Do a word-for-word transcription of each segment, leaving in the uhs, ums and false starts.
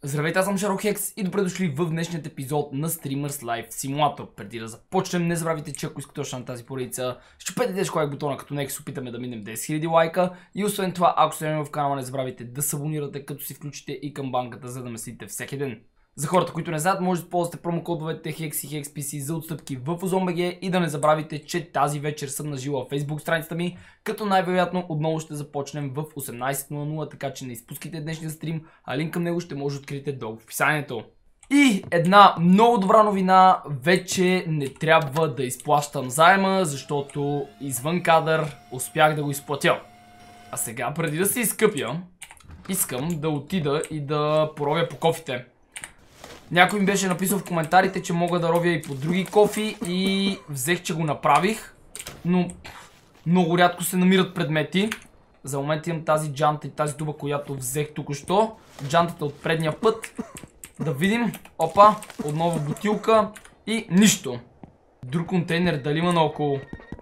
Здравейте, аз съм Шарохекс и добре дошли в днешният епизод на Streamers Live Simulator. Преди да започнем, не забравяйте, че ако искате още на тази поредица, щупете тежко лайк бутона, като нека се опитаме да минем десет хиляди лайка. И освен това, ако сте в канала, не забравяйте да се абонирате, като си включите и камбанката, за да ме следите всеки ден. За хората, които не знаят, може да използвате промокодовете HEX и HEXPC за отстъпки в OzonBG и да не забравяйте, че тази вечер съм на живо в Facebook страницата ми, като най-вероятно отново ще започнем в осемнайсет нула нула, така че не изпускайте днешния стрим, а линк към него ще може да откриете долу в описанието. И една много добра новина, вече не трябва да изплащам заема, защото извън кадър успях да го изплатя. А сега, преди да се изкъпя, искам да отида и да поровя по кофите. Някой ми беше написал в коментарите, че мога да ровя и по други кофи и взех, че го направих, но много рядко се намират предмети. За момент имам тази джанта и тази туба, която взех току-що. Джантата от предния път. Да видим. Опа, отново бутилка и нищо. Друг контейнер дали има наоколо?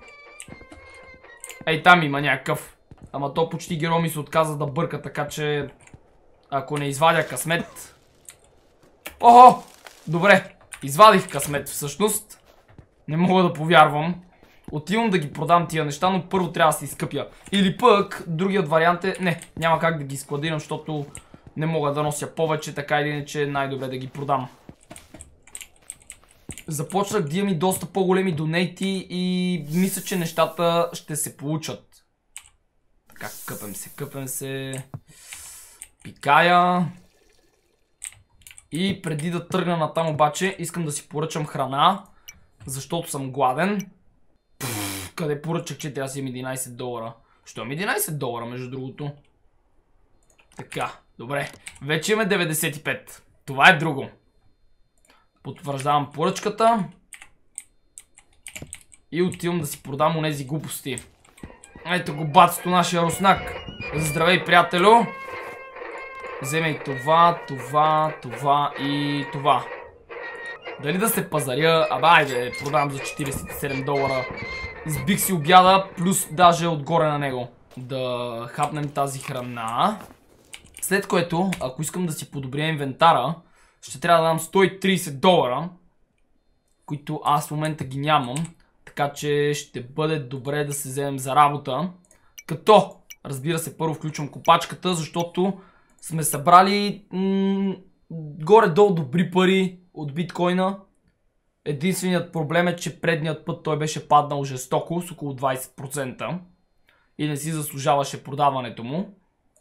Ей, там има някакъв. Ама то почти герой ми се отказа да бърка, така че ако не извадя късмет... Охо! Добре, извадих късмет всъщност. Не мога да повярвам. Отивам да ги продам тия неща, но първо трябва да се изкъпя. Или пък, другият вариант е... Не, няма как да ги складирам, защото не мога да нося повече, така или иначе най-добре да ги продам. Започнах да имам и доста по-големи донейти и мисля, че нещата ще се получат. Така, къпем се, къпем се. Пикая. И преди да тръгна натам обаче, искам да си поръчам храна, защото съм гладен. Пфф, къде поръчах, че трябва да си имам единайсет долара? Що имам единайсет долара, между другото? Така, добре. Вече имаме деветдесет и пет. Това е друго. Потвърждавам поръчката. И отивам да си продам онези глупости. Ето го бацето, нашия руснак. Здравей, приятелю. Вземей това, това, това и това. Дали да се пазаря? Абе, айде, продавам за четирийсет и седем долара. Избих си обяда, плюс даже отгоре на него. Да хапнем тази храна. След което, ако искам да си подобря инвентара, ще трябва да дам сто и трийсет долара, които аз в момента ги нямам. Така че ще бъде добре да се вземем за работа. Като, разбира се, първо включвам копачката, защото сме събрали горе-долу добри пари от биткоина. Единственият проблем е, че предният път той беше паднал жестоко с около двайсет процента и не си заслужаваше продаването му.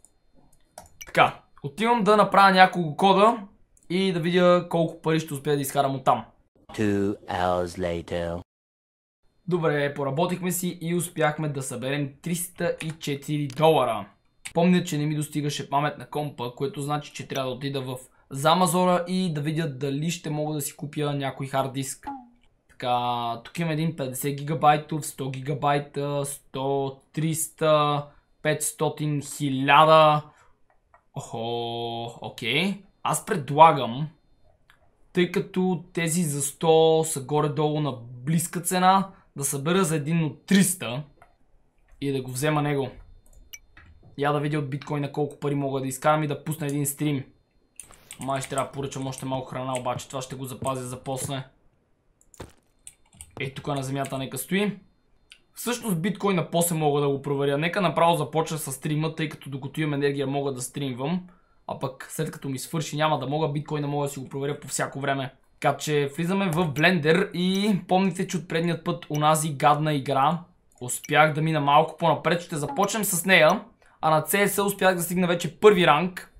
Така, отивам да направя няколко кода и да видя колко пари ще успея да изкарам оттам. Two hours later. Добре, поработихме си и успяхме да съберем триста и четири долара. Помня, че не ми достигаше памет на компа, което значи, че трябва да отида в Замазора и да видя дали ще мога да си купя някой хард диск. Така, тук има един петдесет гигабайтов, сто гигабайта, сто, триста, петстотин, хиляда. Охо, окей. Аз предлагам, тъй като тези за сто са горе-долу на близка цена, да събера за един от триста и да го взема него. Я да видя от биткоина колко пари мога да изкарам и да пусна един стрим. Май ще трябва да поръчам още малко храна, обаче това ще го запазя за после. Ей, тук на земята нека стои. Всъщност биткоина после мога да го проверя. Нека направо започна с стрима, тъй като докато имам енергия мога да стримвам. А пък след като ми свърши няма да мога, биткоина мога да си го проверя по всяко време. Така че влизаме в Blender и помните, че от предният път онази гадна игра успях да мина малко по-напред. Ще започнем с нея. А на Си Ес успях да стигна вече първи ранг.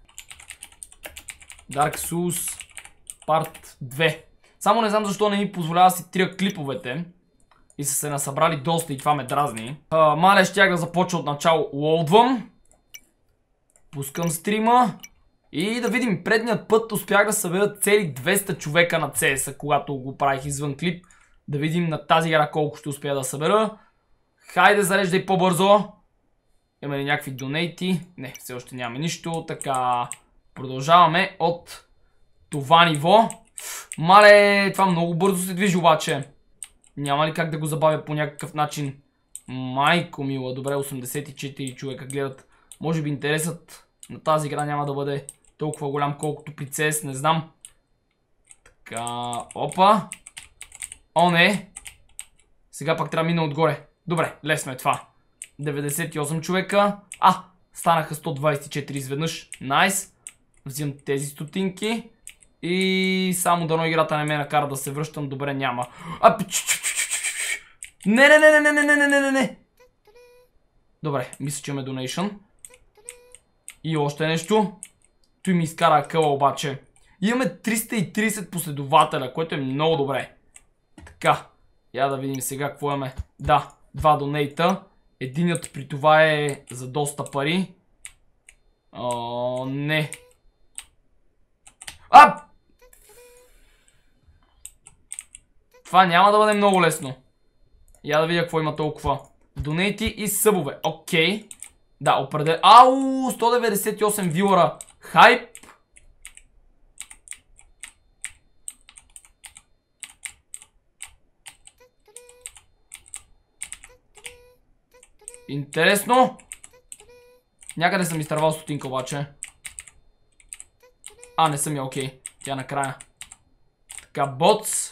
Dark Souls Part две. Само не знам защо не ми позволява да си трия клиповете. И са се насъбрали доста и това ме дразни. А, маля, щях да започна от начало. Лоудвам. Пускам стрима. И да видим, предният път успях да събера цели двеста човека на Си Ес, когато го правих извън клип. Да видим на тази игра колко ще успея да събера. Хайде, зареждай по-бързо. Има ли някакви донейти? Не, все още нямаме нищо. Така, продължаваме от това ниво. Мале, това много бързо се движи обаче. Няма ли как да го забавя по някакъв начин? Майко мила, добре, осемдесет и четири човека гледат. Може би интересът на тази игра няма да бъде толкова голям, колкото при Си Ес, не знам. Така, опа. О, не. Сега пак трябва да мина отгоре. Добре, лесно е това. деветдесет и осем човека. А, станаха сто двадесет и четири изведнъж. Найс. Взимам тези стотинки. И само дано играта не ме накара да се връщам. Добре, няма. А, не, не, не, не, не, не, не, не, не, не. Добре, мисля, че имаме донейшън. И още нещо. Той ми изкара акъла обаче. Имаме триста и тридесет последователя, което е много добре. Така, я да видим сега какво имаме. Да, два донейта. Единият при това е за доста пари. О, не. А! Това няма да бъде много лесно. Я да видя какво има толкова. Донейти и събове. Окей. Да, определя. Ау, сто деветдесет и осем вилъра. Хайп. Интересно. Някъде съм изтървал стотинка обаче. А, не съм я, окей. Тя накрая. Така, ботс.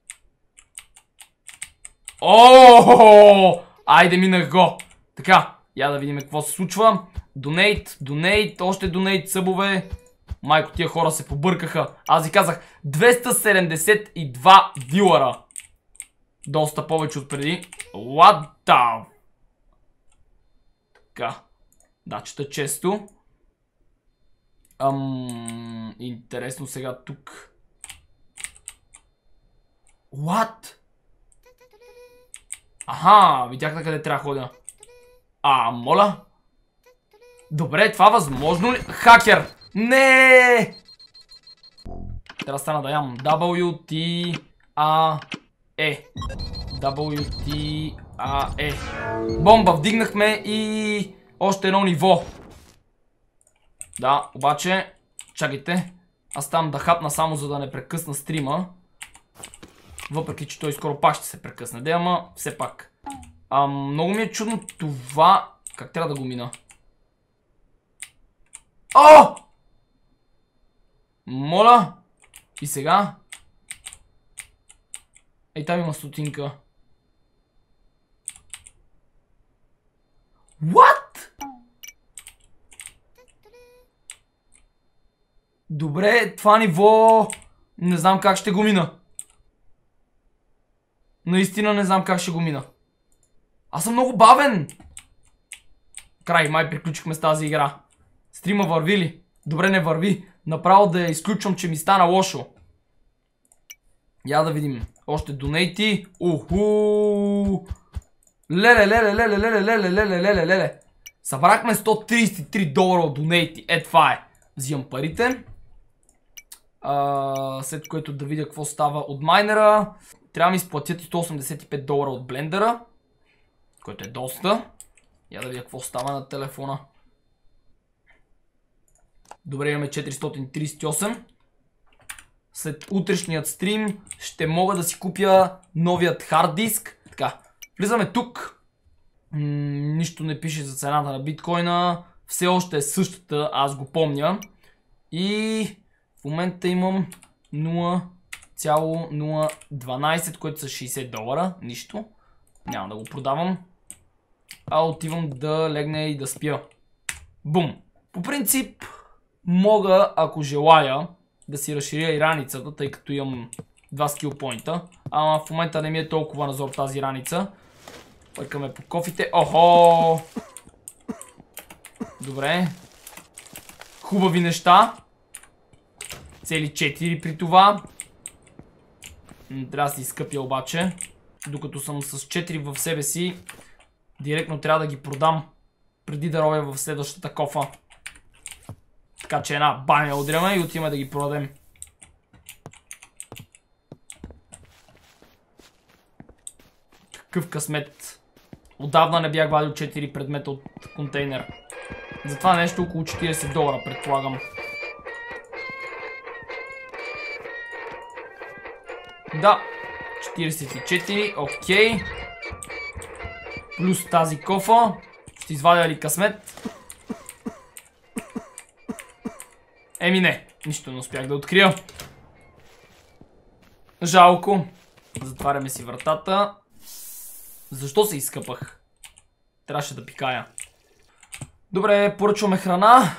Ооо! Айде, минах го. Така, я да видим какво се случва. Донейт, донейт, още донейт, събове. Майко, тия хора се побъркаха. Аз ви казах, двеста седемдесет и два вилъра. Доста повече от преди. What the... Така. Да, чета често. Ам... Интересно сега тук. What? Аха, видях на къде трябва да ходя. А, моля. Добре, това възможно ли? Хакер! Не! Трябва да стана да ям. дабъл ю ти а и. дабъл ю ти а и. Бомба, вдигнахме и още едно ниво. Да, обаче, чакайте. Аз там да хапна само за да не прекъсна стрима. Въпреки, че той скоро пак ще се прекъсне. Де, ама все пак. А, много ми е чудно това. Как трябва да го мина? О! Моля! И сега? Ей, там има стотинка. What? Добре, това ниво... Не знам как ще го мина. Наистина не знам как ще го мина. Аз съм много бавен. Край, май приключихме с тази игра. Стрима върви ли? Добре, не върви. Направо да я изключвам, че ми стана лошо. Я да видим. Още донейти. Уху. Леле, леле, леле, леле, леле, леле, леле, леле. Събрахме сто тридесет и три долара от донейти. Е, това е. Взимам парите. А, след което да видя какво става от майнера. Трябва да ми изплатят сто осемдесет и пет долара от блендера. Което е доста. Я да видя какво става на телефона. Добре, имаме четиристотин тридесет и осем. След утрешният стрим ще мога да си купя новият хард диск. Така, влизаме тук. М- нищо не пише за цената на биткоина. Все още е същата, аз го помня. И в момента имам нула цяло нула дванадесет, което са шейсет долара. Нищо. Няма да го продавам. А отивам да легне и да спя. Бум. По принцип, мога, ако желая, да си разширя и раницата, тъй като имам два скил поинта. Ама в момента не ми е толкова назор тази раница. Пъркаме по кофите. Охо! Добре. Хубави неща. Цели четири при това. Трябва да си изкъпя обаче. Докато съм с четири в себе си, директно трябва да ги продам преди да робя в следващата кофа. Така че една баня удряме и отиваме да ги продадем. Какъв късмет. Отдавна не бях вадил четири предмета от контейнер. За това нещо около четиридесет долара, предполагам. Да, четиридесет и четири, окей. Плюс тази кофа. Ще извадя ли късмет? Еми не, нищо не успях да открия. Жалко. Затваряме си вратата. Защо се изкъпах? Трябваше да пикая. Добре, поръчваме храна.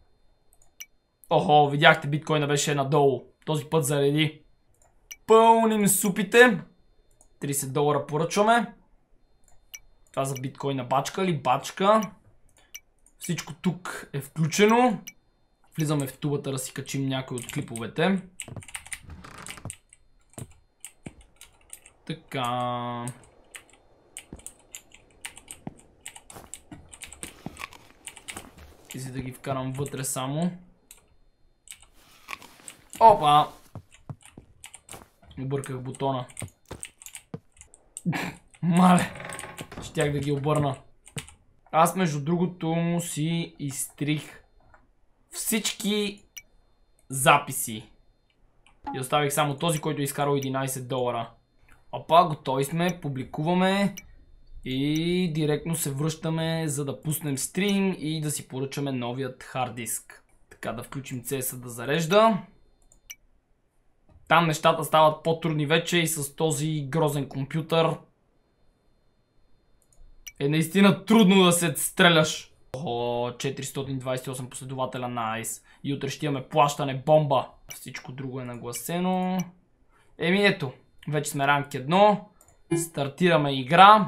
Охо, видяхте, биткоина беше надолу. Този път зареди. Пълним супите. трийсет долара поръчваме. Това за биткоина бачка ли? Бачка. Всичко тук е включено. Влизаме в тубата да си качим някои от клиповете. Така. И за да ги вкарам вътре само. Опа! Обърках бутона. Мале! Щях да ги обърна. Аз между другото си изтрих всички записи. И оставих само този, който е изкарал единайсет долара. Опа, готови сме, публикуваме. И директно се връщаме, за да пуснем стрим и да си поръчаме новият хард диск. Така, да включим си ес-а да зарежда. Там нещата стават по-трудни вече и с този грозен компютър е наистина трудно да се стреляш. О, четиристотин двайсет и осем последователя, найс. И утре ще имаме плащане, бомба. Всичко друго е нагласено. Еми ето, вече сме ранг едно. Стартираме игра.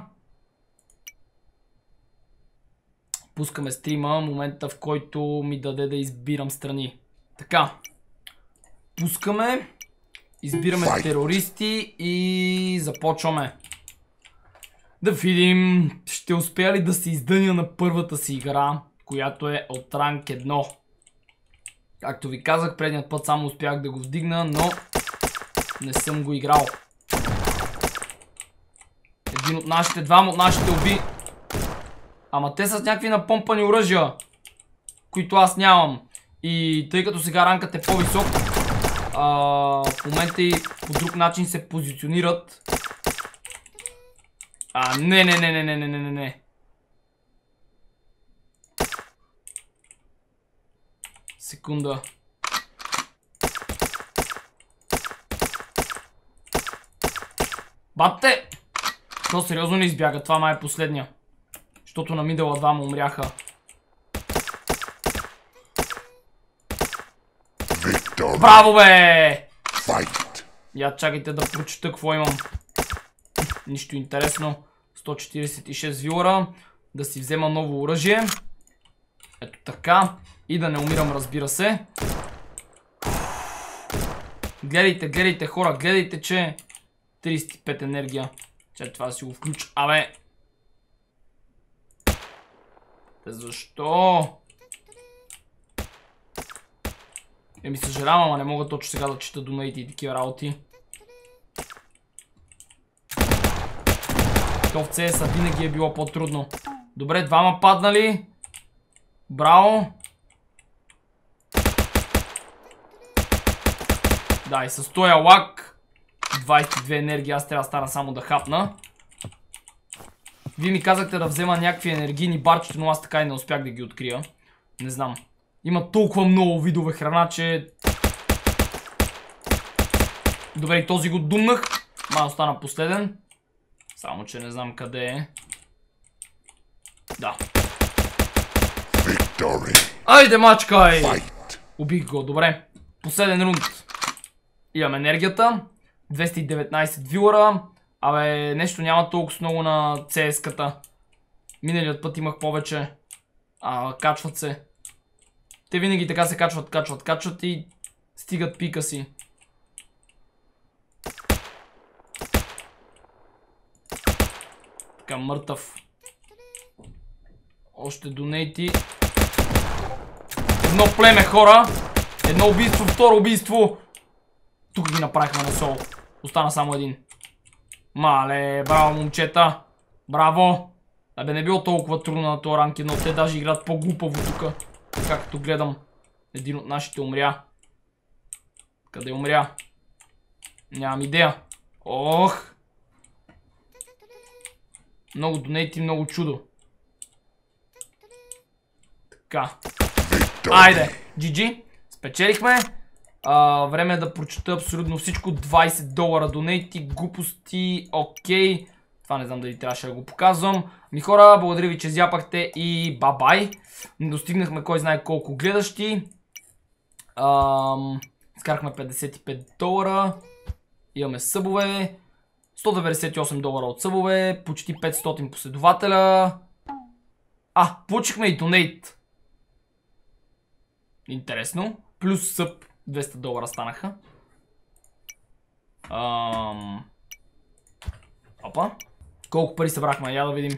Пускаме стрима, момента в който ми даде да избирам страни. Така. Пускаме. Избираме терористи и започваме. Да видим, ще успея ли да се издъня на първата си игра, която е от ранг едно. Както ви казах, предният път само успях да го вдигна, но не съм го играл. Един от нашите, двама от нашите уби. Ама те са с някакви напомпани оръжия, които аз нямам. И тъй като сега ранкът е по-висок, в момента и по друг начин се позиционират. А, не, не, не, не, не, не, не, не. Секунда. Батте! То сериозно не избяга, това май е последния. Защото на мидъла двама умряха. Victory. Браво, бе! Fight. Я чакайте да прочета какво имам. Нищо интересно. сто четирийсет и шест вилара. Да си взема ново оръжие. Ето така. И да не умирам, разбира се. Гледайте, гледайте хора, гледайте, че трийсет и пет енергия. Чай това да си го включа. Абе. Защо? Еми съжалявам, ама не мога точно сега да чета донейти и такива работи. То в си ес-а винаги е било по-трудно. Добре, двама паднали. Браво. Да, и с този лак двайсет и две енергии, аз трябва да стана само да хапна. Вие ми казахте да взема някакви енергийни барчета, но аз така и не успях да ги открия. Не знам. Има толкова много видове храна, че... Добре, и този го думнах. Май остана последен. Само, че не знам къде е. Да. Victory. Айде, мачкай! Fight. Убих го, добре. Последен рунд. Имам енергията. двеста и деветнайсет вилара. Абе, нещо няма толкова много на си ес-ката. Миналият път имах повече. А, качват се. Те винаги така се качват, качват, качват и стигат пика си. Така, мъртъв. Още донейти. Едно племе, хора. Едно убийство, второ убийство. Тук ги направихме на соло. Остана само един. Мале, браво, момчета. Браво. Абе, не било толкова трудно на този ранки, но те даже играят по-глупаво тук. Както гледам. Един от нашите умря. Къде умря? Нямам идея. Ох. Много донейти, много чудо. Така. Айде. джи джи. Спечелихме. А, време е да прочета абсолютно всичко. двайсет долара донейти, глупости, окей. Това не знам дали трябваше да го показвам. Ми хора, благодаря ви, че зяпахте и бай-бай. Достигнахме кой знае колко гледащи. Ам, изкарахме петдесет и пет долара. Имаме събове. сто деветдесет и осем долара от събове. Почти петстотин последователя. А, получихме и донейт. Интересно. Плюс съб. двеста долара станаха. Ам... Опа. Колко пари събрахме? Я да видим.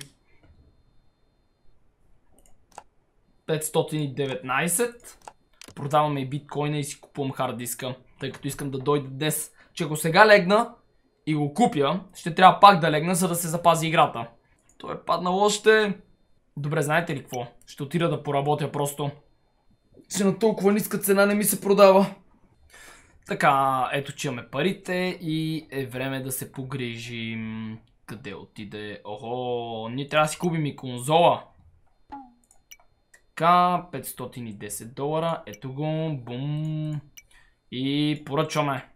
петстотин и деветнайсет. Продаваме и биткоина и си купувам хард диска. Тъй като искам да дойде днес. Че ако сега легна и го купя, ще трябва пак да легна, за да се запази играта. Той е паднал още. Добре, знаете ли какво? Ще отида да поработя просто. Че на толкова ниска цена не ми се продава. Така, ето че имаме парите и е време да се погрижим. Къде отиде? Охо, ние трябва да си купим и конзола. Така, петстотин и десет долара. Ето го, бум. И поръчваме.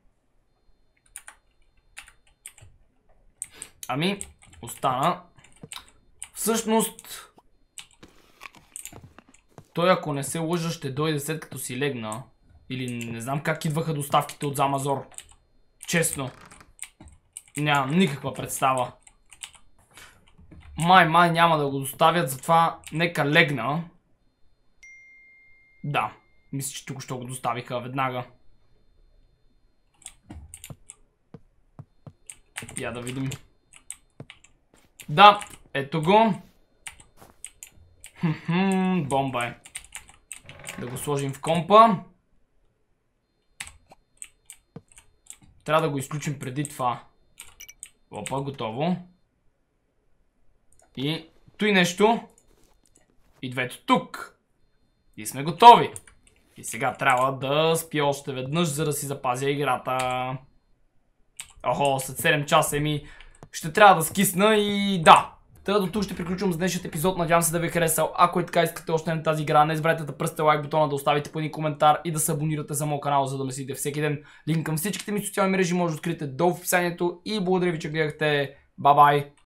Ами, остана. Всъщност, той ако не се лъжа ще дойде след като си легна. Или не знам как идваха доставките от Замазор. Честно. Нямам никаква представа. Май, май няма да го доставят, затова нека легна. Да, мисля, че тук ще го доставиха веднага. Я да видим. Да, ето го. Хм, бомба е. Да го сложим в компа. Трябва да го изключим преди това. Опа, готово. И той нещо. И двето тук. И сме готови. И сега трябва да спя още веднъж, за да си запазя играта. Охо, след седем часа ми ще трябва да скисна и да. Та до тук ще приключвам с днешният епизод. Надявам се да ви е харесал. Ако и така искате още на тази игра, не забравяйте да пръсте лайк бутона, да оставите по един коментар и да се абонирате за моят канал, за да ме следите всеки ден. Линк към всичките ми социални мрежи може да откриете долу в описанието. И благодаря ви, че гледахте. Бай-бай!